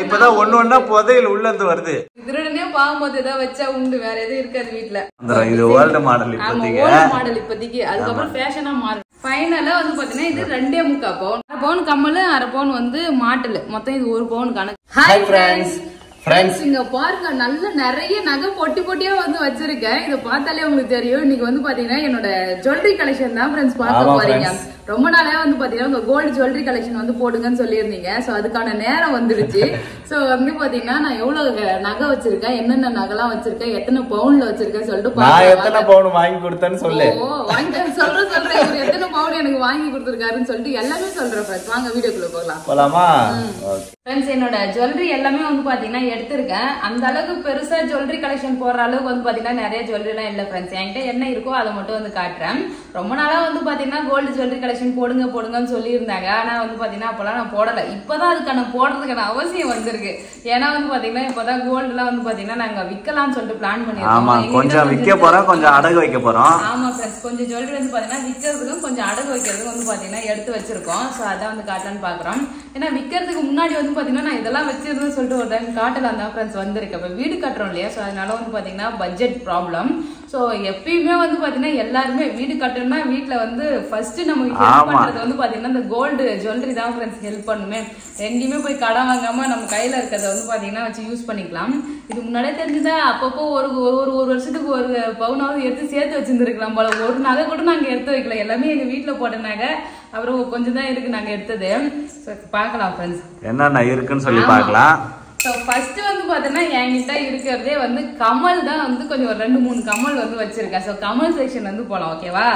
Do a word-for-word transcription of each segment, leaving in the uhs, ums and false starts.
இப்பதான் ஒண்ணு ஒண்ணா புதையல் உள்ள இருந்து வருது. திருடனே பாக்கும்போது ஏதாவது வச்சா உண்டு, வேற எதுவும் இருக்காது வீட்டுல. இது ஓல்டு மாடல் இப்போதைக்கு. ஓல்டு மாடல் இப்போதைக்கு. அதுக்கப்புறம் ஃபேஷனா மாறும். ஃபைனலா வந்து பாத்தீங்கன்னா இது ரெண்டே முக்கா பவுன். அரை பவுன் கம்மல், அரை பவுன் வந்து மாட்டல். மொத்தம் இது ஒரு பவுன் கணக்கு. Hi friends. ஃப்ரெண்ட்ஸ் இங்க பாருங்க, நல்ல நிறைய நகை பொட்டி பொட்டியா வந்து வச்சிருக்கேன். இத பார்த்தாலே உங்களுக்கு தெரியும். இன்னைக்கு வந்து பாத்தீங்கன்னா என்னோட ஜுவல்லரி கலெக்ஷன் தான் ஃப்ரெண்ட்ஸ் பார்க்க போறீங்க. ரொம்ப நாளே வந்து பாத்தீங்கன்னா உங்க கோல்டு ஜுவல்லரி கலெக்ஷன் வந்து போடுங்கன்னு சொல்லியிருந்தீங்க. சோ அதுக்கான நேரம் வந்துருச்சு. சோ வந்து பாத்தீங்கன்னா நான் எவ்வளவு நகை வச்சிருக்கேன், என்னென்ன நகைலாம் வச்சிருக்கேன், எத்தனை பவுன்ல வச்சிருக்கேன் சொல்லிட்டு நான் எத்தனை பவுன் வாங்கி கொடுத்தேன்னு சொல்லு. ஓ வாங்கி சொல்றேன் சொல்றேன் இவர் எத்தனை பவுன் எனக்கு வாங்கி கொடுத்துருக்காருன்னு சொல்லிட்டு எல்லாமே சொல்றேன் ஃப்ரெண்ட்ஸ். வாங்க வீடியோக்குள்ள போகலாம். போலாமா? ஃப்ரெண்ட்ஸ் என்னோட ஜுவல்லரி எல்லாமே வந்து பாத்தீங்கன்னா எடுத்திருக்கேன். அந்த அளவுக்கு பெருசா ஜுவல்லரி கலெக்ஷன் போடுற அளவுக்கு வந்து பாத்தீங்கன்னா நிறைய ஜுவல்லரி எல்லாம் இல்ல ஃப்ரெண்ட்ஸ். என்கிட்ட என்ன இருக்கோ அதை மட்டும் வந்து காட்டுறேன். ரொம்ப நாளா வந்து பாத்தீங்கன்னா கோல்டு ஜுவல்லரி கலெக்ஷன் போடுங்க போடுங்கன்னு சொல்லி இருந்தாங்க. ஆனா வந்து பாத்தீங்கன்னா அப்பெல்லாம் நான் போடல. இப்பதான் அதுக்கான போடுறதுக்கான அவசியம் வந்திருக்கு. ஏன்னா வந்து பாத்தீங்கன்னா இப்பதான் கோல்டு எல்லாம் வந்து பாத்தீங்கன்னா நாங்க விக்கலாம்னு சொல்லிட்டு பிளான் பண்ணிருக்கோம். கொஞ்சம் விற்க போறோம், கொஞ்சம் அடகு வைக்க போறோம். ஆமா ஃப்ரெண்ட்ஸ், கொஞ்சம் ஜுவல்லரி வந்து பாத்தீங்கன்னா விக்கிறதுக்கும் கொஞ்சம் அடகு வைக்கிறதுக்கும் வந்து பாத்தீங்கன்னா எடுத்து வச்சிருக்கோம். சோ அதான் வந்து காட்டலான்னு பாக்குறோம். ஏன்னா விக்கிறதுக்கு முன்னாடி வந்து பாத்தீங்கன்னா நான் இதெல்லாம் வச்சிருந்தேன்னு சொல்லிட்டு ஒரு டைம் காட்டலாம் தான் ஃப்ரெண்ட்ஸ் வந்திருக்கு. அப்ப வீடு கட்டுறோம் இல்லையா, சோ அதனால வந்து பாத்தீங்கன்னா பட்ஜெட் ப்ராப்ளம். சோ எப்பயுமே வந்து பாத்தீங்கன்னா எல்லாருமே வீடு கட்டணும்னா வீட்டுல வந்து ஃபர்ஸ்ட் நம்ம ஹெல்ப் பண்றது வந்து பாத்தீங்கன்னா இந்த கோல்டு ஜுவல்லரி தான் ஃப்ரெண்ட்ஸ் ஹெல்ப் பண்ணுமே. எங்கேயுமே போய் கடன் வாங்காம நம்ம கையில இருக்கிறத வந்து பாத்தீங்கன்னா வச்சு யூஸ் பண்ணிக்கலாம். இது முன்னாடியே தெரிஞ்சுதா அப்பப்போ ஒரு ஒரு ஒரு வருஷத்துக்கு ஒரு பவுனாவது எடுத்து சேர்த்து வச்சிருந்துருக்கலாம் போல. ஒரு நகை கூட நாங்க எடுத்து வைக்கல, எல்லாமே எங்க வீட்டுல போட்ட நகை. அப்புறம் கொஞ்சம் தான் இருக்கு நாங்க எடுத்தது. பாக்கலாம் ஃப்ரெண்ட்ஸ் என்னென்ன இருக்குன்னு சொல்லி பாக்கலாம். ஸோ ஃபர்ஸ்ட் வந்து பார்த்தீங்கன்னா என்கிட்ட இருக்கிறதே வந்து கமல் தான் வந்து கொஞ்சம் ஒரு ரெண்டு மூணு கமல் வந்து வச்சிருக்கேன். ஸோ கமல் செக்ஷன் வந்து போலாம், ஓகேவா?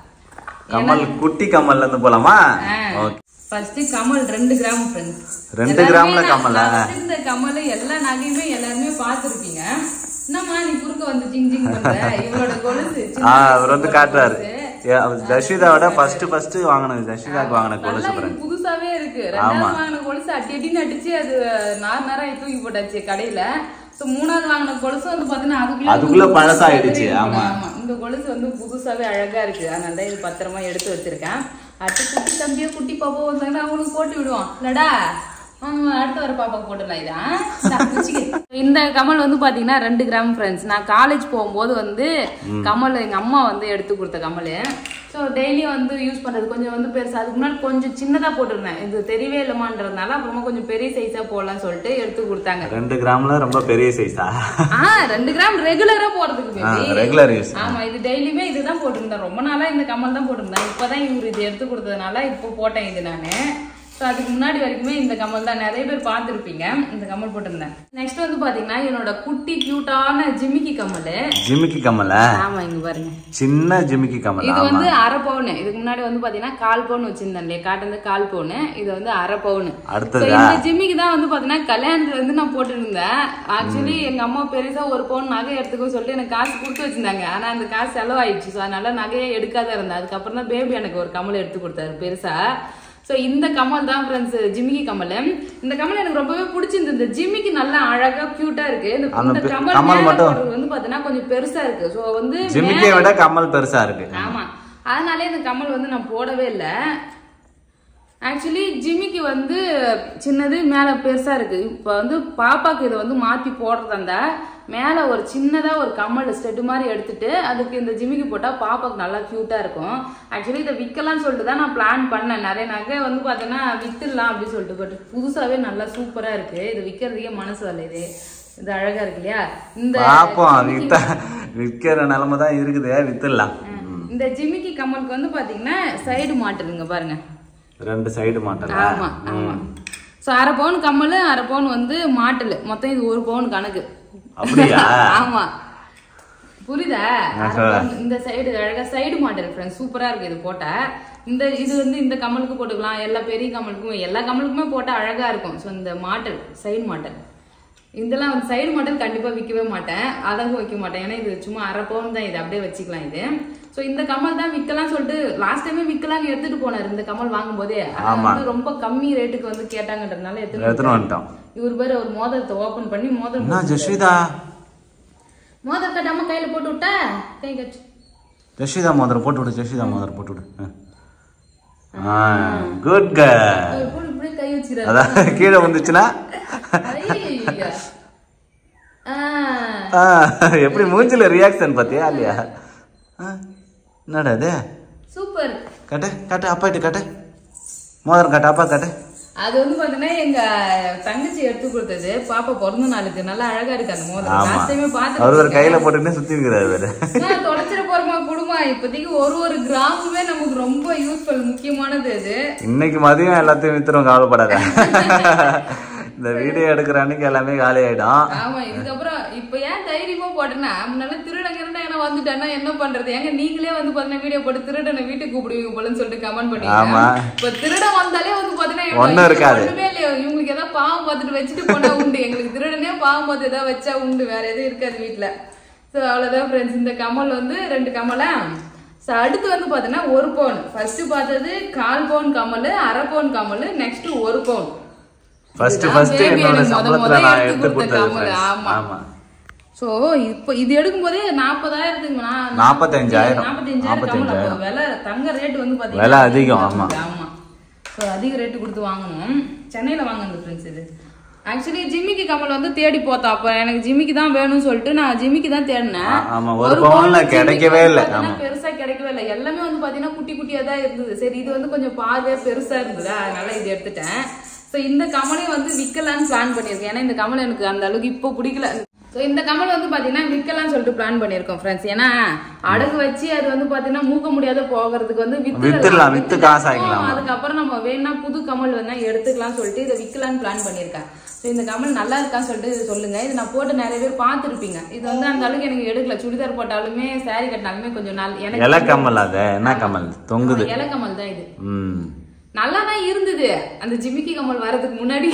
கமல் குட்டி கமல்ல இருந்து போலாமா? ஃபர்ஸ்ட் கமல் ரெண்டு கிராம் ஃப்ரெண்ட்ஸ். ரெண்டு கிராம்ல கமல். இந்த கமல் எல்லா நகையுமே எல்லாருமே பார்த்துருப்பீங்க. என்னம்மா நீ குறுக்க வந்து ஜிங் ஜிங் பண்ற? இவரோட கொலுசு அவர் வந்து காட்டுறாரு. ஜஷிதாவோட ஃபர்ஸ்ட் ஃபர்ஸ்ட் வாங்கினது, ஜஷிதாக்கு வாங்கின கொலுசு புதுசாவே இருக்கு. ரெண்டாவது வாங்கின கொலுசு அட்டி அட்டின்னு அடிச்சு அது நார் நேரம் தூக்கி போட்டாச்சு கடையில. சோ மூணாவது வாங்கின கொலுசு வந்து பாத்தீங்கன்னா அதுக்குள்ள அதுக்குள்ள பழசாயிடுச்சு. ஆமா, இந்த கொலுசு வந்து புதுசாவே அழகா இருக்கு. அதனால தான் இது பத்திரமா எடுத்து வச்சிருக்கேன். அடுத்து குட்டி தம்பியோ குட்டி பாப்போ வந்தாங்கன்னா அவங்களுக்கு போட்டு விடுவான் இல்லடா. அடுத்து வர பாப்பாக்கு போட்டுடலாம். இதான் இந்த கமல் வந்து பாத்தீங்கன்னா ரெண்டு கிராம் ஃப்ரெண்ட்ஸ். நான் காலேஜ் போகும்போது வந்து கமல் எங்க அம்மா வந்து எடுத்து கொடுத்த கமல். ஸோ டெய்லியும் வந்து யூஸ் பண்றது கொஞ்சம் வந்து பெருசா, அதுக்கு முன்னாடி கொஞ்சம் சின்னதா போட்டிருந்தேன். இது தெரியவே இல்லமான்றதுனால அப்புறமா கொஞ்சம் பெரிய சைஸா போடலாம்னு சொல்லிட்டு எடுத்து கொடுத்தாங்க. ரெண்டு கிராம்ல ரொம்ப பெரிய சைஸா? ஆஹ் ரெண்டு கிராம் ரெகுலரா போடுறதுக்கு ரெகுலர் யூஸ். ஆமா, இது டெய்லியுமே இதுதான் போட்டிருந்தேன். ரொம்ப நாளா இந்த கமல் தான் போட்டிருந்தேன். இப்பதான் இவரு இது எடுத்து கொடுத்ததுனால இப்போ போட்டேன் இது நானு. ஸோ அதுக்கு முன்னாடி வரைக்குமே இந்த கமல் தான் நிறைய பேர் பார்த்துருப்பீங்க. இந்த கமல் போட்டிருந்தேன். நெக்ஸ்ட் வந்து பாத்தீங்கன்னா என்னோட குட்டி கியூட்டான ஜிமிக்கி கமல். ஜிமிக்கி கமல்? ஆமா, இங்க பாருங்க சின்ன ஜிமிக்கி கமல். இது வந்து அரை பவுன். இதுக்கு முன்னாடி வந்து பாத்தீங்கன்னா கால் பவுன் வச்சிருந்தேன் இல்லையா, காட்டுறது கால் பவுன். இது வந்து அரை பவுன். அடுத்தது இந்த ஜிமிக்கி தான் வந்து பாத்தீங்கன்னா கல்யாணத்துல வந்து நான் போட்டு இருந்தேன். ஆக்சுவலி எங்க அம்மா பெருசா ஒரு பவுன் நகை எடுத்துக்கோ சொல்லிட்டு எனக்கு காசு கொடுத்து வச்சிருந்தாங்க. ஆனா அந்த காசு செலவாயிடுச்சு. ஸோ அதனால நகையை எடுக்காத இருந்தேன். அதுக்கப்புறம் தான் பேபி எனக்கு ஒரு கமல் எடுத்து கொடுத்தாரு பெருசா. சோ இந்த கமல் தான் ஃப்ரெண்ட்ஸ் ஜிமிக்கி கமல். இந்த கமல் எனக்கு ரொம்பவே பிடிச்சிருந்தது. இந்த ஜிமிக்கி நல்லா அழகா கியூட்டா இருக்கு. இந்த கமல் மட்டும் வந்து பாத்தீங்கன்னா கொஞ்சம் பெருசா இருக்கு. சோ வந்து ஜிமிக்கியை விட கமல் பெருசா இருக்கு. ஆமா, அதனாலே இந்த கமல் வந்து நான் போடவே இல்லை. ஆக்சுவலி ஜிமிக்கு வந்து சின்னது மேல பெருசா இருக்கு. இப்ப வந்து பாப்பாக்கு இதை வந்து மாத்தி போடுறதா இருந்தா மேல ஒரு சின்னதா ஒரு கமல் ஸ்டெட் மாதிரி எடுத்துட்டு அதுக்கு இந்த ஜிமிக்கி போட்டா பாப்பாக்கு நல்லா கியூட்டா இருக்கும். ஆக்சுவலி இதை விற்கலாம்னு சொல்லிட்டு தான் நான் பிளான் பண்ணேன். நிறைய நகை வந்து பாத்தீங்கன்னா வித்துடலாம் அப்படின்னு சொல்லிட்டு. பட் புதுசாவே நல்லா சூப்பரா இருக்கு. இது விற்கிறதுக்கே மனசு வரல. இது இது அழகா இருக்கு இல்லையா? இந்த விற்கிற நிலைமை தான் இருக்குது, வித்துடலாம். இந்த ஜிமிக்கி கமலுக்கு வந்து பாத்தீங்கன்னா சைடு மாட்டுங்க பாருங்க, ரெண்டு சைடு மாட்டல். ஆமா ஆமா. சோ அரை பவுன் கம்மல், அரை பவுன் வந்து மாட்டல். மொத்தம் இது ஒரு பவுன் கணக்கு. அப்படியா? ஆமா, புரியுதா? இந்த சைடு அழகா சைடு மாட்டல் ஃப்ரெண்ட்ஸ், சூப்பரா இருக்கு இது போட்டா. இந்த இது வந்து இந்த கமலுக்கு போட்டுக்கலாம், எல்லா பெரிய கமலுக்கும் எல்லா கமலுக்குமே போட்டா அழகா இருக்கும். ஸோ இந்த மாட்டல் சைடு மாட்டல் இதெல்லாம் வந்து சைடு மாட்டல் கண்டிப்பா விற்கவே மாட்டேன், அழகும் வைக்க மாட்டேன். ஏன்னா இது சும்மா அரை பவுன் தான், இது அப்படியே வச்சுக்கலாம் இது. சோ இந்த கமல் தான் விற்கலாம் சொல்லிட்டு லாஸ்ட் டைமே விற்கலாம்னு எடுத்துட்டு போனாரு இந்த கமல் வாங்கும் போதே. வந்து ரொம்ப கம்மி ரேட்டுக்கு வந்து கேட்டாங்கன்றதுனால எடுத்துட்டு வந்துட்டோம். இவர் பேர் ஒரு மோதிரத்தை ஓபன் பண்ணி மோதிரம் ஜஸ்விதா மோதிரம் கட்டாம கையில போட்டு விட்டா கை கட்டு. ஜஸ்விதா மோதிரம் போட்டு விடு, ஜஸ்விதா மோதிரம் போட்டு விடு. Good girl. கை வச்சிராரு, அதான் கீழே வந்துச்சுன்னா எப்படி மூஞ்சில ரியாக்ஷன் பாத்தியா இல்லையா? என்னடா இது? சூப்பர். கட்ட கட்ட அப்பாட்ட கட்ட. மோதிரம் கட்ட அப்பா கட்ட. அது வந்து பாத்தீங்கன்னா எங்க தங்கச்சி எடுத்து கொடுத்தது பாப்பா பிறந்த நாளுக்கு. நல்லா அழகா இருக்கு அந்த மோதிரம். லாஸ்ட் டைம் பாத்து அவர் ஒரு கையில போட்டுட்டு சுத்தி இருக்கிறாரு வேற. நான் தொலைச்சிர போறமா குடுமா. இப்போதைக்கு ஒரு ஒரு கிராமுமே நமக்கு ரொம்ப யூஸ்ஃபுல், முக்கியமானது அது. இன்னைக்கு மதியம் எல்லாத்தையும் வித்துரும், கவலைப்படாத. இந்த வீடியோ எடுக்கிற அன்னைக்கு எல்லாமே காலி ஆயிடும். ஆமா, இதுக்கப்புறம் இப்ப ஏன் தைரியமா போட்டேன்னா முன்னால திருடன் கிருடன் வந்துட்டேன்னா என்ன பண்றது? ஏங்க நீங்களே வந்து பாத்தீங்கன்னா வீடியோ போட்டு திருடனை வீட்டுக்கு கூப்பிடுவீங்க போலன்னு சொல்லிட்டு கமெண்ட் பண்ணீங்க. இப்ப திருடன் வந்தாலே வந்து பாத்தீங்கன்னா ஒண்ணும் இருக்காது. ஒண்ணுமே இல்லையோ, இவங்களுக்கு ஏதாவது பாவம் பார்த்துட்டு வச்சுட்டு போனா உண்டு. எங்களுக்கு திருடனே பாவம் பார்த்து ஏதாவது வச்சா உண்டு, வேற எதுவும் இருக்காது வீட்டுல. சோ அவ்வளவுதான் ஃப்ரெண்ட்ஸ். இந்த கமல் வந்து ரெண்டு கமலா. சோ அடுத்து வந்து பாத்தீங்கன்னா ஒரு பவுன். ஃபர்ஸ்ட் பார்த்தது கால் பவுன் கமல், அரை பவுன் கமல், நெக்ஸ்ட் ஒரு பவுன். ஃபர்ஸ்ட் ஃபர்ஸ்ட் என்னோட சம்பளத்துல நான் எடுத்து கொடுத்தது. ஆமா. சோ இப்போ இது எடுக்கும்போதே நாற்பதாயிரத்துக்கு நாற்பத்தஞ்சாயிரம் நாற்பத்தஞ்சாயிரம் விலை. தங்க ரேட் வந்து பாத்தீங்கன்னா விலை அதிகம். ஆமா ஆமா. சோ அதிக ரேட்டு கொடுத்து வாங்கணும். சென்னையில வாங்குனது ஃப்ரெண்ட்ஸ். இது ஆக்சுவலி ஜிமிக்கி கமல் வந்து தேடி போத்தா. அப்ப எனக்கு ஜிமிக்கி தான் வேணும்னு சொல்லிட்டு நான் ஜிமிக்கி தான் தேடினேன். ஒரு பவுன்ல கிடைக்கவே இல்ல, பெருசா கிடைக்கவே இல்லை. எல்லாமே வந்து பாத்தீங்கன்னா குட்டி குட்டியா தான் இருந்தது. சரி இது வந்து கொஞ்சம் பார்வையா பெருசா இருந்தது, அதனால இது எடுத்துட்டேன். சோ இந்த கமலை வந்து விற்கலான்னு பிளான் பண்ணிருக்கேன். ஏன்னா இந்த கமல் எனக்கு அந்த அளவுக்கு இப்போ பிடிக்கல. சோ இந்த கமல் வந்து பாத்தீங்கன்னா விற்கலாம்னு சொல்லிட்டு பிளான் பண்ணிருக்கோம் ஃப்ரெண்ட்ஸ். ஏன்னா அடகு வச்சு அது வந்து பாத்தீங்கன்னா மூக்க முடியாத போகிறதுக்கு வந்து வித்துலாம், வித்து காசு ஆகிக்கலாம். அதுக்கப்புறம் நம்ம வேணா புது கமல் வேணா எடுத்துக்கலாம்னு சொல்லிட்டு இதை விற்கலான்னு பிளான் பண்ணிருக்கேன். ஸோ இந்த கமல் நல்லா இருக்கான்னு சொல்லிட்டு சொல்லுங்க. இது நான் போட்டு நிறைய பேர் பார்த்துருப்பீங்க. இது வந்து அந்த அளவுக்கு எனக்கு எடுக்கல. சுடிதார் போட்டாலுமே சாரி கட்டினாலுமே கொஞ்சம் நாள் எனக்கு இலை கமல். அது என்ன கமல் தொங்குது? இலை கமல் தான் இது. நல்லாதான் இருந்தது அந்த ஜிமிக்கி கமல் வரதுக்கு முன்னாடி.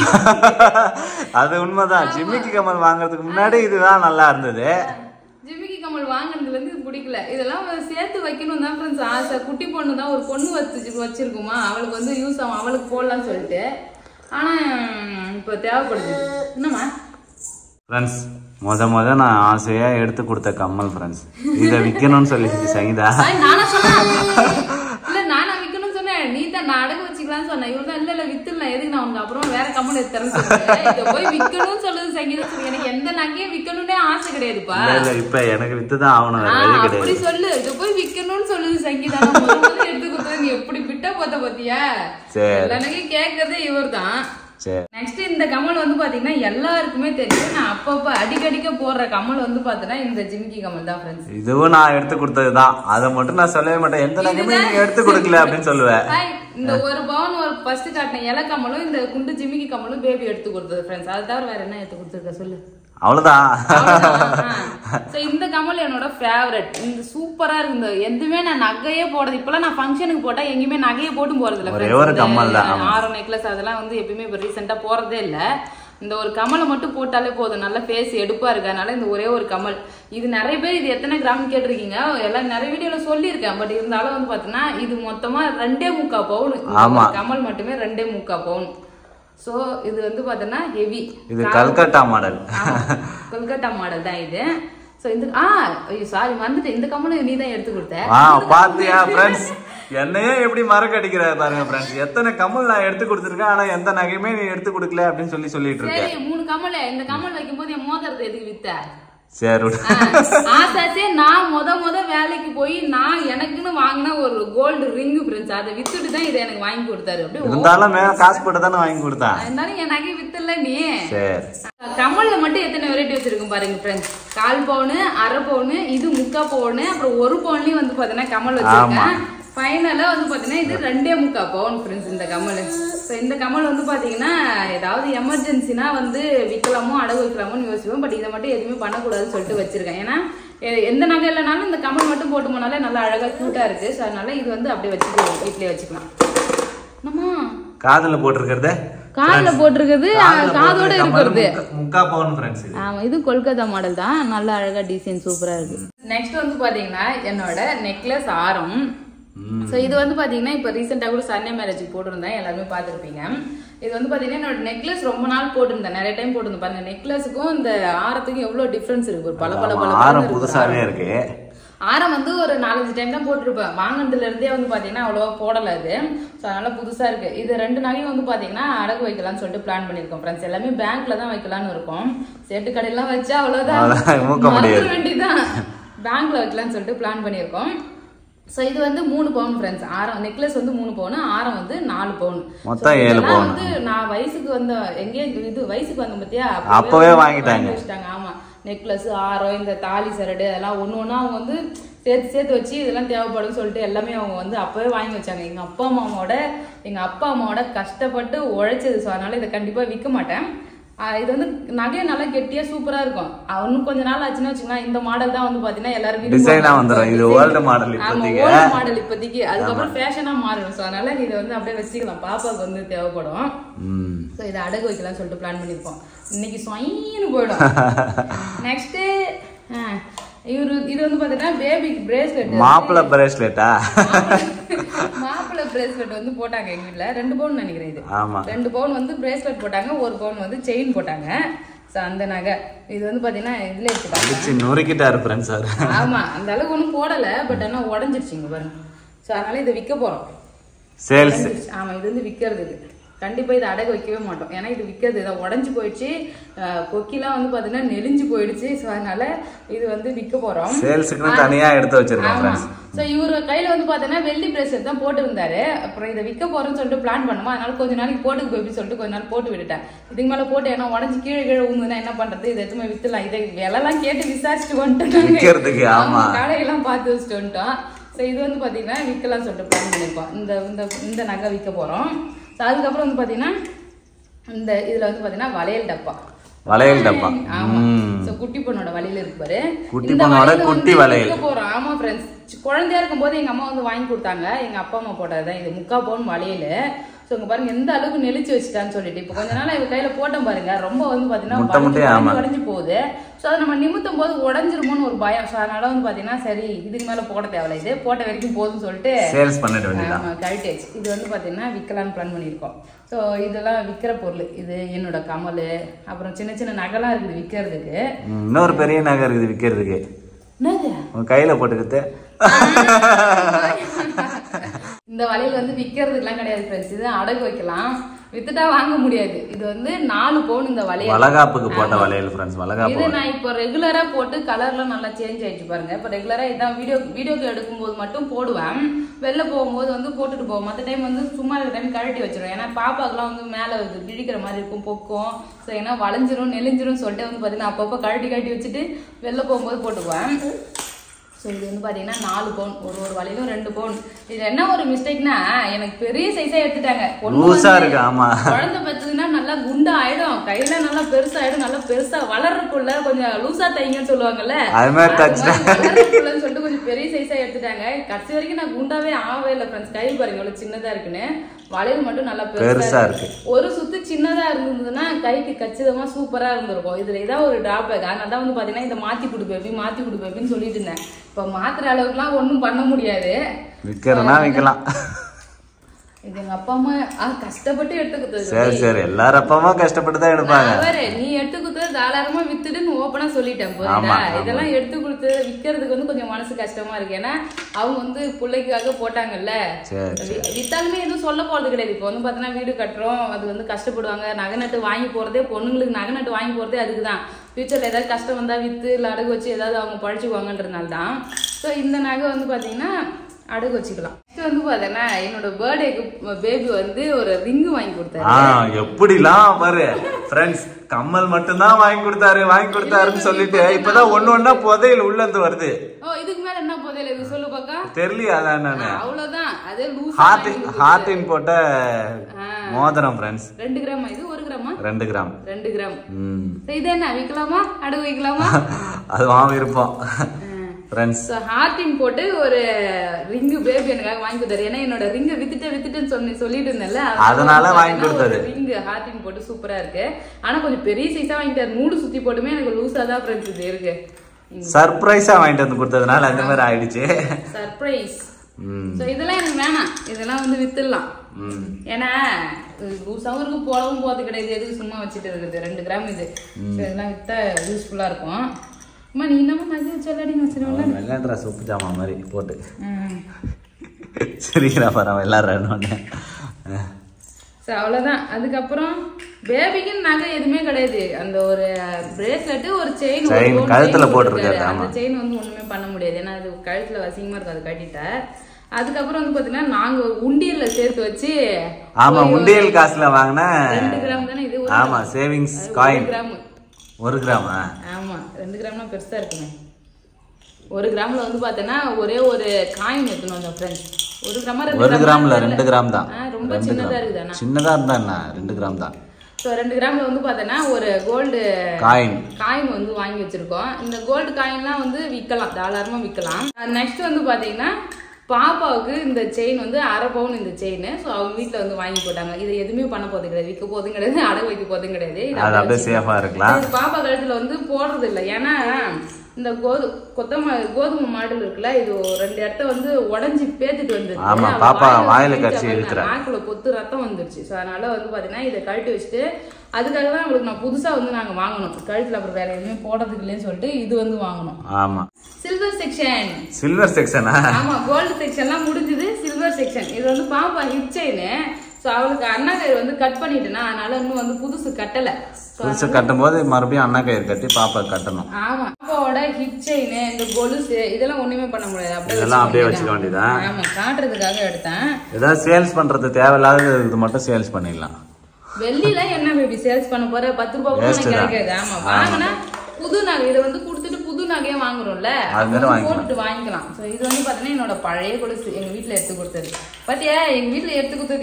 அது உண்மைதான். ஜிமிக்கி கமல் வாங்குறதுக்கு முன்னாடி இதுதான் நல்லா இருந்தது. ஜிமிக்கி கமல் வாங்கினதுல இருந்து இது பிடிக்கல. இதெல்லாம் சேர்த்து வைக்கணும் தான் ஃப்ரெண்ட்ஸ் ஆசை. குட்டி பொண்ணு தான், ஒரு பொண்ணு வச்சு வச்சிருக்குமா, அவளுக்கு வந்து யூஸ் ஆகும், அவளுக்கு போடலாம்னு சொல்லிட்டு. ஆனா இப்ப தேவைப்படுது. என்னமா ஃப்ரெண்ட்ஸ், முத முத நான் ஆசையா எடுத்து கொடுத்த கம்மல் ஃப்ரெண்ட்ஸ். இதை விற்கணும்னு சொல்லி சங்கீதா. நானா சொன்னேன் இல்ல, நானா விற்கணும்னு சொன்னேன். நீ தான் நான் அடகு வச்சுக்கலாம்னு சொன்னேன். இவரு தான் இல்ல இல்ல வித்துலாம், எதுக்கு நான் உனக்கு அப்புறம் வேற கம்மல் எடுத்துறேன்னு சொல்றேன். இதை போய் விற்கணும்னு சொல்லுது சங்கீதா. எனக்கு எந்த நகையும் விற்கணும்னே ஆசை கிடையாதுப்பா. இல்ல இப்ப எனக்கு வித்துதான் ஆகணும், அப்படி சொல்லு. இதை போய் விற்கணும்னு சொல்லுது சங்கீதா. எடுத்து கொடுத்தது நீ எப்படி விட்ட போத்த பாத்தியா? எல்லா நகையும் கேட்கறதே இவர் தான். நெக்ஸ்ட் இந்த கமல் வந்து பாத்தீங்கன்னா எல்லாருக்குமே தெரியும். நான் அப்பப்ப அடிக்கடிக்க போடுற கமல் வந்து பாத்தீங்கன்னா இந்த ஜிமிக்கி கமல் தான் ஃப்ரெண்ட்ஸ். இதுவும் நான் எடுத்து கொடுத்ததுதான். அதை மட்டும் நான் சொல்லவே மாட்டேன். எந்த நகையுமே நீங்க எடுத்து கொடுக்கல அப்படின்னு சொல்லுவேன். இந்த ஒரு பவுன் ஒரு ஃபர்ஸ்ட் காட்டின இலை கமலும் இந்த குண்டு ஜிமிக்கி கமலும் பேபி எடுத்து கொடுத்தது ஃப்ரெண்ட்ஸ். அது தவிர வேற என்ன எடுத்து கொடுத்துருக்க சொல்லு? அவ்வளவுதான். இந்த கமல் என்னோட ஃபேவரட். இந்த சூப்பரா இருக்கு. இந்த எதுவுமே நான் நகையே போடுறது இப்பெல்லாம் நான் ஃபங்க்ஷனுக்கு போட்டா எங்கேயுமே நகையே போட்டு போறது இல்ல. ஆரம் நெக்லஸ் அதெல்லாம் வந்து எப்பயுமே இப்ப ரீசெண்டா போறதே இல்ல. இந்த ஒரு கமலை மட்டும் போட்டாலே போதும், நல்ல ஃபேஸ் எடுப்பா இருக்கு. அதனால இந்த ஒரே ஒரு கமல். இது நிறைய பேர் இது எத்தனை கிராம் கேட்டிருக்கீங்க, எல்லாம் நிறைய வீடியோல சொல்லியிருக்கேன். பட் இருந்தாலும் வந்து பாத்தீங்கன்னா இது மொத்தமா ரெண்டே முக்கா பவுன். கமல் மட்டுமே ரெண்டே முக்கா பவுன். சோ இது வந்து பாத்தீங்கன்னா ஹெவி. இது கல்கட்டா மாடல். கல்கட்டா மாடல் தான் இது. சோ இந்த ஆ ஐயோ சாரி வந்துட்டு இந்த கமல் நீ தான் எடுத்து கொடுத்த. ஆ பாத்தியா फ्रेंड्स, என்னையே எப்படி மறக்கடிக்கிற பாருங்க फ्रेंड्स. எத்தனை கமல் நான் எடுத்து கொடுத்திருக்கேன், ஆனா எந்த நகையுமே நீ எடுத்து கொடுக்கல அப்படின்னு சொல்லி சொல்லிட்டு இருக்க. சரி மூணு கமல். இந்த கமல் வைக்கும்போது என் மோதிரத்தை எதுக்கு வித்த? சரி ஆசாச்சே நான் முத முத வேலைக்கு போய் நான் எனக்குன்னு வாங்கின ஒரு கோல்டு ரிங் ஃப்ரெண்ட்ஸ். அதை வித்துட்டு தான் இதை எனக்கு வாங்கி கொடுத்தாரு. அப்படி இருந்தாலும் மேல காசு போட்டு தானே வாங்கி கொடுத்தா. இருந்தாலும் என் நகை வித்துல நீ. கமல்ல மட்டும் எத்தனை வெரைட்டி வச்சிருக்கும் பாருங்க ஃப்ரெண்ட்ஸ். கால் பவுனு, அரை பவுனு, இது முக்கா பவுனு, அப்புறம் ஒரு பவுன்லயும் வந்து பாத்தீங்கன்னா கமல் வச்சிருக்கேன். ஃபைனலா வந்து பாத்தீங்கன்னா இது ரெண்டே முக்கா பவுன் ஃப்ரெண்ட்ஸ் இந்த கமல். ஸோ இந்த கமல் வந்து பாத்தீங்கன்னா ஏதாவது எமர்ஜென்சினா வந்து விற்கலாமோ அடகு வைக்கலாமோன்னு யோசிப்போம். பட் இதை மட்டும் எதுவுமே பண்ணக்கூடாதுன்னு சொல்லிட்டு வச்சிருக்கேன். ஏன்னா எந்த நகை இல்லைனாலும் இந்த கமல் மட்டும் போட்டு போனாலே நல்லா அழகா கியூட்டா இருக்கு. ஸோ அதனால இது வந்து அப்படியே வச்சுக்கலாம், வீட்லயே வச்சுக்கலாம். நம்ம காதுல போட்டிருக்கிறது, காதுல போட்டிருக்கிறது காதோட இருக்கிறது முக்கா பவுன் ஃப்ரெண்ட்ஸ். ஆமா இது கொல்கத்தா மாடல் தான். நல்லா அழகா டிசைன் சூப்பரா இருக்கு. நெக்ஸ்ட் வந்து பாத்தீங்கன்னா என்னோட நெக்லஸ் ஆரம். சோ இது வந்து பாத்தீங்கன்னா இப்ப ரீசெண்டா கூட சன்னே மேரேஜுக்கு போட்டிருந்தேன், எல்லாருமே பாத்துருப்பீங்க. இது வந்து பாத்தீங்கன்னா என்னோட நெக்லஸ் ரொம்ப நாள் போட்டிருந்தேன், நிறைய டைம் போட்டிருந்தேன். பாருங்க நெக்லஸுக்கும் இந்த ஆரத்துக்கும் எவ்வளவு டிஃபரன்ஸ் இருக்கு. பல பல பல ஆரம் புதுசாவே இருக்கு. ஆரம் வந்து ஒரு நாலஞ்சு டைம் தான் போட்டிருப்பேன். வாங்கினதுல இருந்தே வந்து பாத்தீங்கன்னா அவ்வளவா போடல அது. ஸோ அதனால புதுசா இருக்கு. இது ரெண்டு நகையும் வந்து பாத்தீங்கன்னா அடகு வைக்கலாம்னு சொல்லிட்டு பிளான் பண்ணிருக்கோம் ஃப்ரெண்ட்ஸ். எல்லாமே பேங்க்ல தான் வைக்கலாம்னு இருக்கோம். சேட்டு கடையெல்லாம் வச்சா அவ்வளவுதான் வேண்டியதான், பேங்க்ல வைக்கலாம்னு சொல்லிட்டு பிளான் பண்ணிருக்கோம். சோ இது வந்து மூணு பவுன் ஃப்ரெண்ட்ஸ். ஆரம் நெக்லஸ் வந்து மூணு பவுன், ஆரம் வந்து நாலு பவுன், மொத்தம் ஏழு பவுன். வந்து நான் வயசுக்கு வந்த எங்கே இது வயசுக்கு வந்த பத்தியா அப்பவே வாங்கிட்டாங்க. ஆமா, நெக்லஸ், ஆரம், இந்த தாலி சரடு அதெல்லாம் ஒண்ணு ஒண்ணா அவங்க வந்து சேர்த்து சேர்த்து வச்சு இதெல்லாம் தேவைப்படும் சொல்லிட்டு எல்லாமே அவங்க வந்து அப்பவே வாங்கி வச்சாங்க. எங்க அப்பா அம்மாவோட எங்க அப்பா அம்மாவோட கஷ்டப்பட்டு உழைச்சது. ஸோ அதனால இதை கண்டிப்பா விற்க மாட்டேன். இது வந்து நகை நல்லா கெட்டியா சூப்பரா இருக்கும். இன்னும் கொஞ்ச நாள் ஆச்சுன்னா வச்சுக்கோங்க, இந்த மாடல் தான் வந்து பாத்தீங்கன்னா எல்லாரும் டிசைனா வந்துரும். இது ஓல்ட் மாடல் இப்போதைக்கு. ஓல்ட் மாடல் இப்போதைக்கு, அதுக்கப்புறம் ஃபேஷனா மாறிடும். சோ அதனால இதை வந்து அப்படியே வச்சுக்கலாம், பாப்பாவுக்கு வந்து தேவைப்படும். சோ இதை அடகு வைக்கலாம் சொல்லிட்டு பிளான் பண்ணிருப்போம். இன்னைக்கு சொயின்னு போயிடும். நெக்ஸ்ட் இவரு இது வந்து பாத்தீங்கன்னா பேபிக்கு பிரேஸ்லெட், மாப்பிள்ளை பிரேஸ்லெட்டா? மாப்பிள்ளை பிரேஸ்லெட் வந்து போட்டாங்க எங்க வீட்டுல. ரெண்டு பவுன் நினைக்கிறேன் இது. ரெண்டு பவுன் வந்து பிரேஸ்லெட் போட்டாங்க, ஒரு பவுன் வந்து செயின் போட்டாங்க. சோ அந்த நகை இது வந்து பாத்தீங்கன்னா இதுல எடுத்துட்டாங்க. ஆமா, அந்த அளவுக்கு ஒண்ணும் போடல, பட் ஆனா உடஞ்சிருச்சுங்க பாருங்க. சோ அதனால இதை விற்க போறோம். சேல்ஸ். ஆமா, இது வந்து விற்கிறதுக்கு கண்டிப்பா இதை அடகு வைக்கவே மாட்டோம். ஏன்னா இது விற்கிறது இதை உடஞ்சு போயிடுச்சு, கொக்கிலாம் வந்து பாத்தீங்கன்னா நெளிஞ்சு போயிடுச்சு. ஸோ அதனால இது வந்து விற்க போறோம். சேல்ஸுக்கு தனியா எடுத்து வச்சிருக்கோம். ஸோ இவரு கையில வந்து பாத்தீங்கன்னா வெள்ளி பிரேஸ்லெட் தான் போட்டு இருந்தாரு. அப்புறம் இதை விற்க போறோம்னு சொல்லிட்டு பிளான் பண்ணுமா, அதனால கொஞ்ச நாளைக்கு போட்டுக்கு போய் சொல்லிட்டு கொஞ்ச நாள் போட்டு விட்டுட்டேன். இதுக்கு மேல போட்டு ஏன்னா உடஞ்சு கீழே கீழே ஊங்குதுன்னா என்ன பண்றது, இதை எதுவுமே வித்துலாம். இதை விலைலாம் கேட்டு விசாரிச்சுட்டு வந்துட்டோம், கடையெல்லாம் பார்த்து வச்சுட்டு வந்துட்டோம். ஸோ இது வந்து பாத்தீங்கன்னா விற்கலாம் சொல்லிட்டு பிளான் பண்ணிருக்கோம். இந்த இந்த நகை விற்க போறோம். அதுக்கப்புறம் வந்து பாத்தீங்கன்னா இந்த இதுல வந்து பாத்தீங்கன்னா வளையல் டப்பா, வளையல் டப்பா. ஆமா, சோ குட்டி பொண்ணோட வளையல் இருக்கு பாரு, குட்டி பொண்ணோட குட்டி வளையல் போறோம். ஆமா ஃப்ரெண்ட்ஸ், குழந்தையா இருக்கும் போது எங்க அம்மா வந்து வாங்கி கொடுத்தாங்க. எங்க அப்பா அம்மா போட்டதுதான் இது, முக்கா பவுன் வளையல். சோ இங்க பாருங்க எந்த அளவுக்கு நெளிச்சு வச்சுட்டான்னு சொல்லிட்டு. இப்ப கொஞ்ச நாள் இவ கையில போட்டோம் பாருங்க, ரொம்ப வந்து பாத்தீங்கன்னா உடஞ்சு போகுது. சோ அதை நம்ம நிமித்தும் போது உடஞ்சிருமோன்னு ஒரு பயம். சோ அதனால வந்து பாத்தீங்கன்னா சரி இதுக்கு மேல போட தேவையில்ல, இது போட்ட வரைக்கும் போதும்னு சொல்லிட்டு கழட்டியாச்சு. இது வந்து பாத்தீங்கன்னா விற்கலான்னு பிளான் பண்ணிருக்கோம். சோ இதெல்லாம் விற்கிற பொருள். இது என்னோட கமல், அப்புறம் சின்ன சின்ன நகைலாம் இருக்குது விற்கிறதுக்கு. இன்னொரு பெரிய நகை இருக்குது விற்கிறதுக்கு, கையில போட்டுக்கிட்டு. இந்த வளையல் வந்து விற்கிறதுக்குலாம் கிடையாது ஃப்ரெண்ட்ஸ், இது அடகு வைக்கலாம், வித்துட்டா வாங்க முடியாது. இது வந்து நாலு பவுன் இந்த வளையல், வளகாப்புக்கு போட்ட வளையல் ஃப்ரெண்ட்ஸ். வளகாப்பு இது நான் இப்போ ரெகுலரா போட்டு கலர்லாம் நல்லா சேஞ்ச் ஆயிடுச்சு பாருங்க. இப்போ ரெகுலரா இதான் வீடியோ வீடியோக்கு எடுக்கும்போது மட்டும் போடுவேன், வெளில போகும்போது வந்து போட்டுட்டு போவோம். மற்ற டைம் வந்து சும்மா இருக்கிற டைம் கழட்டி வச்சிருவேன். ஏன்னா பாப்பாக்கெல்லாம் வந்து மேலே பிடிக்கிற மாதிரி இருக்கும், பொக்கும். ஸோ ஏன்னா வளைஞ்சிரும் நெளிஞ்சிரும் சொல்லிட்டு வந்து பார்த்தீங்கன்னா அப்பப்போ கழட்டி கழட்டி வச்சுட்டு வெளில போகும்போது போட்டுக்குவேன். ஸோ இது வந்து பார்த்தீங்கன்னா நாலு பவுன், ஒரு ஒரு வளையலும் ரெண்டு பவுன். இது என்ன ஒரு மிஸ்டேக்னா எனக்கு பெரிய சைஸா எடுத்துட்டாங்க. குழந்தை பெற்றதுன்னா நல்லா குண்டா ஆயிடும், கையில நல்லா பெருசா ஆயிடும், நல்லா பெருசா வளர்றதுக்குள்ள கொஞ்சம் லூசா தைங்கன்னு சொல்லுவாங்கல்ல, வளர்றதுக்குள்ளன்னு சொல்லிட்டு கொஞ்சம் பெரிய சைஸா எடுத்துட்டாங்க. கடைசி வரைக்கும் நான் குண்டாவே ஆகவே இல்லை ஃப்ரெண்ட்ஸ். கை பாருங்க எவ்வளவு சின்னதா இருக்குன்னு, வளையல் மட்டும் நல்லா பெருசா இருக்கு. ஒரு சுத்து சின்னதா இருந்ததுன்னா கைக்கு கச்சிதமா சூப்பரா இருந்திருக்கும். இதுல ஏதாவது ஒரு டிராபேக். அதனால தான் வந்து பாத்தீங்கன்னா இதை மாத்தி கொடுப்பேன் மாத்தி கொடுப்பேன்னு சொல்லிட்டு இருந்தேன். இப்ப மாத்துற அளவுக்கு எல்லாம் ஒண்ணும் பண்ண முடியாது, விக்கிறனா விக்கலாம். இது எங்க அப்பா அம்மா கஷ்டப்பட்டு எடுத்து கொடுத்தது. சரி சரி, எல்லாரும் அப்பா அம்மா கஷ்டப்பட்டு தான் எடுப்பாங்க. நீ எடுத்து கொடுத்தது தாராளமா வித்துடுன்னு ஓப்பனா சொல்லிட்டேன். புரியுதா? இதெல்லாம் எடுத்து கொடுத்து விக்கிறதுக்கு வந்து கொஞ்சம் மனசு கஷ்டமா இருக்கு. ஏன்னா அவங்க வந்து பிள்ளைக்காக போட்டாங்கல்ல, வித்தாலுமே எதுவும் சொல்ல போறது கிடையாது. இப்போ வந்து பாத்தீங்கன்னா வீடு கட்டுறோம், அது வந்து கஷ்டப்படுவாங்க. நகை நட்டு வாங்கி போறதே பொண்ணுங்களுக்கு, நகை நட்டு வாங்கி போறதே அதுக்குதான். ஃபியூச்சர்ல ஏதாவது கஷ்டம் வந்தா வித்து இல்ல அடகு வச்சு ஏதாவது அவங்க பழிச்சுக்குவாங்கன்றதுனால தான். ஸோ இந்த நகை வந்து பாத்தீங்கன்னா அடகு வச்சுக்கலாம். வந்து பாத்தீங்கன்னா என்னோட பர்த்டேக்கு பேபி வந்து ஒரு ரிங் வாங்கி கொடுத்தாரு. எப்படிலாம் பாரு ஃப்ரெண்ட்ஸ், கம்மல் மட்டும் தான் வாங்கி கொடுத்தாரு வாங்கி கொடுத்தாருன்னு சொல்லிட்டு இப்பதான் ஒண்ணு ஒண்ணா புதையல் உள்ள இருந்து வருது. ஓ, இதுக்கு மேல என்ன புதையல் இது சொல்லு பாக்கா? தெரியல. அதான் நானு அவ்வளவுதான். அதே லூஸ் ஹார்டின் போட்ட மோதிரம் ஃப்ரெண்ட்ஸ். ரெண்டு கிராம் இது, ஒரு கிராமா? ரெண்டு கிராம் ரெண்டு கிராம். இது என்ன விக்கலாமா அடகு வைக்கலாமா? அது வாங்க இருப்போம் ஃப்ரெண்ட்ஸ். ஹார்டின் போட்டு ஒரு ரிங் பேபி எனக்காக வாங்கி கொடுத்தாரு. ஏன்னா என்னோட ரிங்க வித்துட்டு வித்துட்டுன்னு சொல்லி சொல்லிட்டு இருந்தேன்ல, அதனால வாங்கி கொடுத்தாரு. ரிங் ஹார்டின் போட்டு சூப்பரா இருக்கு. ஆனா கொஞ்சம் பெரிய சைஸா வாங்கிட்டாரு. மூடு சுத்தி போட்டுமே எனக்கு லூஸா தான் ஃப்ரெண்ட்ஸ் இது இருக்கு. சர்ப்ரைஸா வாங்கிட்டு வந்து கொடுத்ததுனால அந்த மாதிரி ஆயிடுச்சு. சர்ப்ரைஸ். சோ இதெல்லாம் எனக்கு வேணாம், இதெல்லாம் வந்து வித்துடலாம். ஏன்னா லூஸாவும் இருக்கு, போடவும் போறது கிடையாது, எதுக்கு சும்மா வச்சுட்டு இருக்குது. ரெண்டு கிராம் இது, இதெல்லாம் வித்தா யூஸ்ஃபுல்லா இருக்கும். அம்மா நீ என்னமா நகை வச்சாலடின்னு வச்சிருவாங்க விளையாடுறா சூப்பு ஜாமா மாதிரி போட்டு சரிங்களா பரவாயில்ல எல்லாரும் ஸோ அவ்வளோதான். அதுக்கப்புறம் பேபிக்குன்னு நகை எதுவுமே கிடையாது. அந்த ஒரு பிரேஸ்லெட் ஒரு செயின் கழுத்துல போட்டுருக்காரு. அந்த செயின் வந்து ஒண்ணுமே பண்ண முடியாது, ஏன்னா அது கழுத்துல வசிங்கமா இருக்கும், அது கட்டிட்டார். அதுக்கப்புறம் வந்து பாத்தீங்கன்னா நாங்க உண்டியல்ல சேர்த்து வச்சு ஆமா உண்டியல் காசுல வாங்கின ரெண்டு கிராம் தானே இது. ஆமா சேவிங்ஸ் காயின் கிராம் ஒரு கிராமா? ஆமா ரெண்டு கிராம்னா பெருசா இருக்குங்க. ஒரு கிராம்ல வந்து பாத்தீங்கன்னா ஒரே ஒரு காயின் எடுத்துன்னு வந்தோம் ஃப்ரெண்ட்ஸ். ஒரு கிராமா ஒரு கிராம்ல ரெண்டு கிராம் தான். ரொம்ப சின்னதா இருக்குது. சின்னதா இருந்தா என்ன ரெண்டு கிராம் தான். ஸோ ரெண்டு கிராம்ல வந்து பார்த்தோன்னா ஒரு கோல்டு காயின் காயின் வந்து வாங்கி வச்சிருக்கோம். இந்த கோல்டு காயின்லாம் வந்து விற்கலாம், தாராளமாக விற்கலாம். நெக்ஸ்ட் வந்து பார்த்தீங்கன்னா பாப்பாவுக்கு இந்த செயின் வந்து அரை பவுன் இந்த செயின். ஸோ அவங்க வீட்டில் வந்து வாங்கி போட்டாங்க. இது எதுவுமே பண்ண போதும் கிடையாது, விற்க போதும் கிடையாது, அடகு வைக்க போதும் கிடையாது. பாப்பா கழுத்துல வந்து போடுறது இல்லை, ஏன்னா இந்த கோது கொத்தம கோதுமை மாடல் இருக்குல்ல, இது ரெண்டு இடத்த வந்து உடஞ்சி பேத்துட்டு வந்துருச்சு. நாக்குல கொத்து ரத்தம் வந்துருச்சு. ஸோ அதனால வந்து பாத்தீங்கன்னா இதை கழட்டி வச்சுட்டு அதுக்காக தான் உங்களுக்கு நான் புதுசா வந்து நாங்க வாங்கணும். கழுத்துல அப்புறம் வேற எதுவுமே போடுறதுக்கு இல்லைன்னு சொல்லிட்டு இது வந்து வாங்கணும். ஆமா சில்வர் செக்ஷன். சில்வர் செக்ஷனா? ஆமா கோல்டு செக்ஷன்லாம் முடிஞ்சது, சில்வர் செக்ஷன். இது வந்து பாப்பா ஹிப் செயின். ஸோ அவளுக்கு அண்ணா கயிறு வந்து கட் பண்ணிட்டேன்னா, அதனால இன்னும் வந்து புதுசு கட்டலை. புதுசு கட்டும் போது மறுபடியும் அண்ணா கயிறு கட்டி பாப்பா கட்டணும். ஆமா பாப்பாவோட ஹிப் செயின், இந்த கொலுசு இதெல்லாம் ஒண்ணுமே பண்ண முடியாது, இதெல்லாம் அப்படியே வச்சுக்க வேண்டியதான். ஆமா காட்டுறதுக்காக எடுத்தேன். ஏதாவது சேல்ஸ் பண்றது தேவையில்லாத இது மட்டும் சேல்ஸ் பண்ணிடலாம். வெள்ளில என்ன பேபி சேல்ஸ் பண்ண போற? பத்து ரூபாய் கிடைக்காது. ஆமா வாங்கினா புது நகை இதை வந்து கொடுத்துட்டு புது நகையை வாங்குறோம்ல, போட்டுட்டு வாங்கிக்கலாம். ஸோ இது வந்து பாத்தீங்கன்னா என்னோட பழைய கொலுசு எங்க வீட்டுல எடுத்து கொடுத்தது. பாத்தியா எங்க வீட்டுல எடுத்து கொடுத்தது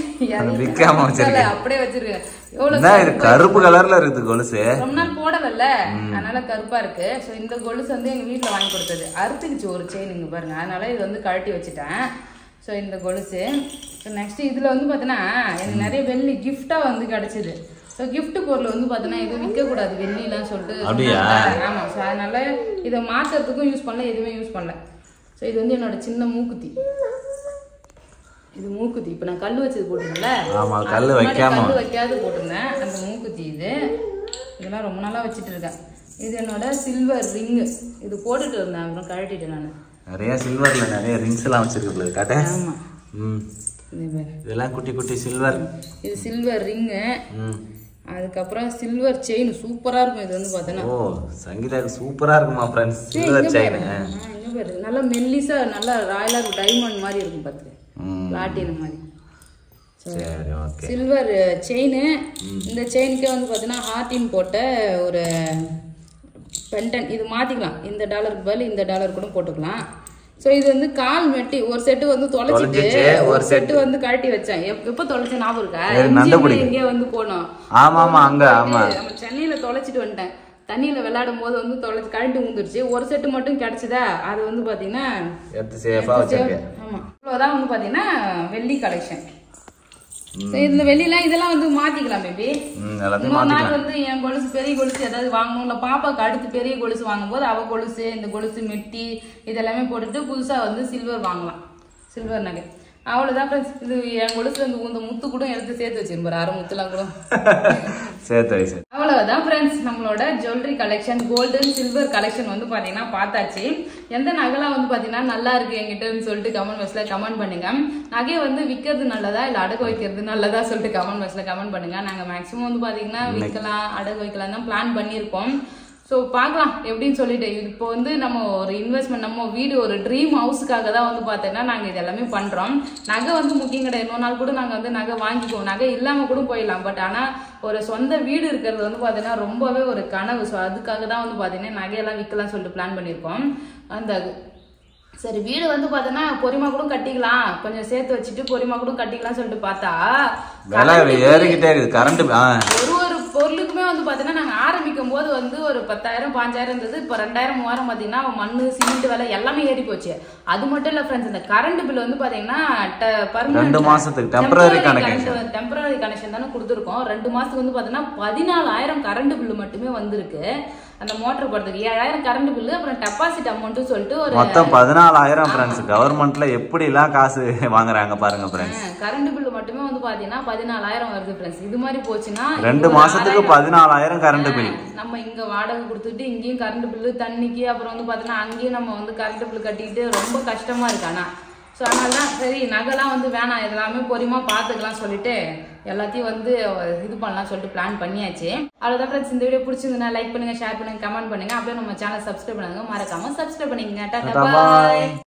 எதையும் அப்படியே வச்சிருக்கேன். எவ்வளவு கருப்பு கலர்ல இருக்குது கொலுசு, ரொம்ப நாள் போடல அதனால கருப்பா இருக்கு. ஸோ இந்த கொலுசு வந்து எங்க வீட்டுல வாங்கி கொடுத்தது. அறுத்துக்குச்சு ஒரு செயின் இங்க பாருங்க, அதனால இது வந்து கழட்டி வச்சுட்டேன். ஸோ இந்த கொலுசு. நெக்ஸ்ட் இதுல வந்து பாத்தீங்கன்னா எனக்கு நிறைய வெள்ளி கிஃப்டா வந்து கிடைச்சது. ஸோ கிஃப்ட் பொருள் வந்து பார்த்தீங்கன்னா எதுவும் விற்கக்கூடாது வெள்ளிலாம் சொல்லிட்டு. ஆமாம். ஸோ அதனால இதை மாற்றுறதுக்கும் யூஸ் பண்ணல, எதுவுமே யூஸ் பண்ணல. ஸோ இது வந்து என்னோட சின்ன மூக்குத்தி. இது மூக்குத்தி இப்போ நான் கல் வச்சது போட்டிருந்தேன்ல, கல் வைக்காம கல் வைக்காது போட்டிருந்தேன். அந்த மூக்குத்தி இது இதெல்லாம் ரொம்ப நாளாக வச்சுட்டு இருக்கேன். இது என்னோட சில்வர் ரிங்கு. இது போட்டுட்டு இருந்தேன், அப்புறம் கழட்டிட்டேன் நான். நிறைய சில்வர்ல நிறைய ரிங்ஸ் எல்லாம் வச்சிருக்கேன் காட்ட. ஆமா இதெல்லாம் குட்டி குட்டி சில்வர். இது சில்வர் ரிங்கு. அதுக்கப்புறம் சில்வர் செயின் சூப்பரா இருக்கும். இது வந்து பார்த்தீங்கன்னா ஓ சங்கீதா சூப்பரா இருக்குமா ஃப்ரெண்ட்ஸ் சில்வர் செயின். இங்க பாரு நல்லா மெல்லிசா நல்லா ராயலா டைமண்ட் மாதிரி இருக்கும் பாத்து, பிளாட்டினம் மாதிரி. சரி ஓகே. Silver chain. இந்த செயினுக்கே வந்து பார்த்தீங்கன்னா ஹார்டின் போட்ட ஒரு பெண்டன். இது மாத்திக்கலாம், இந்த டாலருக்கு பதில் இந்த டாலர் கூட போட்டுக்கலாம். ஸோ இது வந்து கால் மெட்டி ஒரு செட்டு வந்து தொலைச்சிட்டு ஒரு செட்டு வந்து கழட்டி வச்சேன். எப்போ தொலைச்ச ஞாபகம் இருக்கா? இங்கே வந்து போனோம். ஆமா ஆமா அங்க ஆமா நம்ம சென்னையில தொலைச்சிட்டு வந்துட்டேன். தண்ணியில விளையாடும் போது வந்து தொலைச்சு கழட்டி ஊந்துருச்சு. ஒரு செட்டு மட்டும் கிடைச்சதா, அது வந்து பாத்தீங்கன்னா ஆமா இவ்வளவுதான் வந்து பாத்தீங்கன்னா வெள்ளி கலெக்ஷன். இதுல வெளியெல்லாம் இதெல்லாம் வந்து மாத்திக்கலாம் பேபி. இன்னொரு நாள் வந்து என் கொலுசு பெரிய கொலுசு ஏதாவது வாங்கணும், இல்ல பாப்பாக்கு அடுத்து பெரிய கொலுசு வாங்கும் போது அவ கொலுசு இந்த கொலுசு மெட்டி இதெல்லாமே போட்டுட்டு புதுசா வந்து சில்வர் வாங்கலாம், சில்வர் நகை. அவ்வளவுதான் ஃப்ரெண்ட்ஸ். இது என் கொலுசுல இந்த இந்த முத்து கூட எடுத்து சேர்த்து வச்சிருப்பாரு, அரை முத்துலாம் கூட சேர்த்து வச்சு. அவ்வளவுதான் ஃப்ரெண்ட்ஸ், நம்மளோட jewellery collection golden silver collection வந்து பாத்தீங்கன்னா பார்த்தாச்சு. எந்த நகைலாம் வந்து பாத்தீங்கன்னா நல்லா இருக்கு என்கிட்டன்னு சொல்லிட்டு கமெண்ட் பாக்ஸ்ல கமெண்ட் பண்ணுங்க. நகையை வந்து விற்கிறது நல்லதா இல்ல அடகு வைக்கிறது நல்லதா சொல்லிட்டு கமெண்ட் பாக்ஸ்ல கமெண்ட் பண்ணுங்க. நாங்க மேக்சிமம் வந்து பாத்தீங்கன்னா விற்கலாம் அடகு வைக்கலாம் தான் பிளான் பண்ணியிருக்கோம். ஸோ பார்க்கலாம் எப்படின்னு சொல்லிட்டு. இப்போ வந்து நம்ம ஒரு இன்வெஸ்ட்மெண்ட், நம்ம வீடு ஒரு ட்ரீம் ஹவுஸுக்காக தான் வந்து பார்த்தீங்கன்னா நாங்கள் இது எல்லாமே பண்ணுறோம். நகை வந்து முக்கியம் கிடையாது, இன்னொரு நாள் கூட நாங்கள் வந்து நகை வாங்கிக்குவோம், நகை இல்லாமல் கூட போயிடலாம். பட் ஆனால் ஒரு சொந்த வீடு இருக்கிறது வந்து பார்த்தீங்கன்னா ரொம்பவே ஒரு கனவு. ஸோ அதுக்காக தான் வந்து பார்த்தீங்கன்னா நகையெல்லாம் விற்கலாம் சொல்லிட்டு பிளான் பண்ணியிருக்கோம். அந்த சரி வீடு வந்து பார்த்தோன்னா பொறிமா கூட கட்டிக்கலாம், கொஞ்சம் சேர்த்து வச்சுட்டு பொறிமா கூட கட்டிக்கலாம் சொல்லிட்டு பார்த்தா ஒரு ஒரு பொருளுக்குமே வந்து பார்த்தீங்கன்னா நாங்கள் ஆரம்பிக்கும் போது வந்து ஒரு பத்தாயிரம் பாஞ்சாயிரம் இருந்தது. இப்போ ரெண்டாயிரம் மூவாயிரம் பார்த்தீங்கன்னா மண்ணு சிமெண்ட் விலை எல்லாமே ஏறி போச்சு. அது மட்டும் இல்லை ஃப்ரெண்ட்ஸ், இந்த கரண்ட் பில் வந்து பார்த்தீங்கன்னா டெம்பரரி கனெக்ஷன் தானே கொடுத்துருக்கோம். ரெண்டு மாசத்துக்கு வந்து பார்த்தீங்கன்னா பதினாலாயிரம் கரண்ட் பில்லு மட்டுமே வந்திருக்கு. அந்த மோட்டர் போடுறதுக்கு ஏழாயிரம் கரண்ட் பில்லு, அப்புறம் டெபாசிட் அமௌண்ட் சொல்லிட்டு ஒரு மொத்தம் பதினாலாயிரம். ஃப்ரெண்ட்ஸ் கவர்மெண்ட்ல எப்படி எல்லாம் காசு வாங்குறாங்க பாருங்க ஃப்ரெண்ட்ஸ். கரண்ட் பில்லு மட்டுமே வந்து பாத்தீங்கன்னா பதினாலாயிரம் வருது ஃப்ரெண்ட்ஸ். இது மாதிரி போச்சுன்னா ரெண்டு மாசத்துக்கு பதினாலாயிரம் கரண்ட் பில். நம்ம நம்ம இங்க வாடகை கொடுத்துட்டு இங்கேயும் கரண்ட் பில்லு தண்ணிக்கு அப்புறம் வந்து பாத்தீங்கன்னா அங்கேயும் நம்ம வந்து கரண்ட் பில்லு கட்டிக்கிட்டு ரொம்ப கஷ்டமா இருக்கு. ஆனா ஸோ அதனால தான் சரி நகைலாம் வந்து வேணாம், எல்லாமே பொறுமா பார்த்துக்கலாம் சொல்லிட்டு எல்லாத்தையும் வந்து இது பண்ணலாம் சொல்லிட்டு பிளான் பண்ணியாச்சு. அவ்வளோதான் ஃப்ரெண்ட்ஸ், இந்த வீடியோ பிடிச்சிருந்தா லைக் பண்ணுங்க, ஷேர் பண்ணுங்க, கமெண்ட் பண்ணுங்க. அப்படியே நம்ம சேனல் சப்ஸ்கிரைப் பண்ணுங்க, மறக்காம சப்ஸ்கிரைப் பண்ணிக்கங்க. டாடா பாய்.